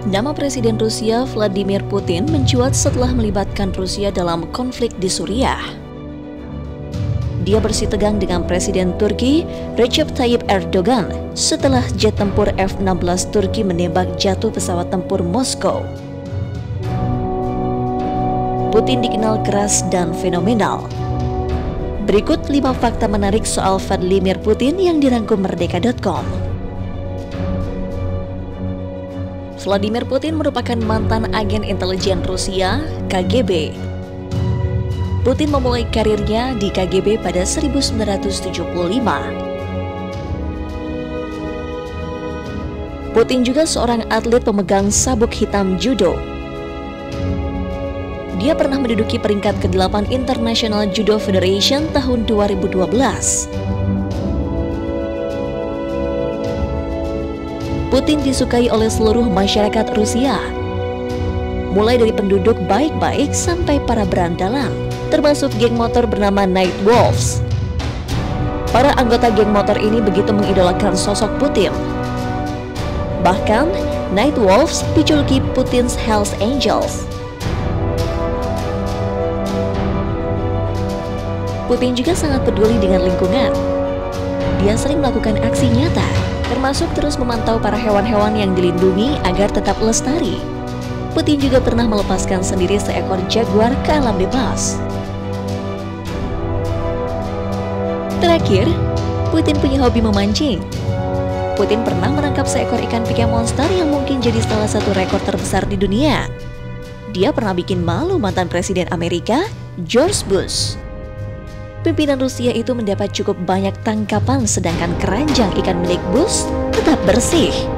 Nama Presiden Rusia Vladimir Putin mencuat setelah melibatkan Rusia dalam konflik di Suriah. Dia bersitegang dengan Presiden Turki Recep Tayyip Erdogan setelah jet tempur F-16 Turki menembak jatuh pesawat tempur Moskow. Putin dikenal keras dan fenomenal. Berikut 5 fakta menarik soal Vladimir Putin yang dirangkum Merdeka.com. Vladimir Putin merupakan mantan agen intelijen Rusia, KGB. Putin memulai karirnya di KGB pada 1975. Putin juga seorang atlet pemegang sabuk hitam judo. Dia pernah menduduki peringkat ke-8 International Judo Federation tahun 2012. Putin disukai oleh seluruh masyarakat Rusia, mulai dari penduduk baik-baik sampai para berandalan, termasuk geng motor bernama Night Wolves. Para anggota geng motor ini begitu mengidolakan sosok Putin. Bahkan, Night Wolves dijuluki Putin's Hells Angels. Putin juga sangat peduli dengan lingkungan. Dia sering melakukan aksi nyata, termasuk terus memantau para hewan-hewan yang dilindungi agar tetap lestari. Putin juga pernah melepaskan sendiri seekor jaguar ke alam bebas. Terakhir, Putin punya hobi memancing. Putin pernah menangkap seekor ikan pika monster yang mungkin jadi salah satu rekor terbesar di dunia. Dia pernah bikin malu mantan Presiden Amerika, George Bush. Pimpinan Rusia itu mendapat cukup banyak tangkapan, sedangkan keranjang ikan milik Bush tetap bersih.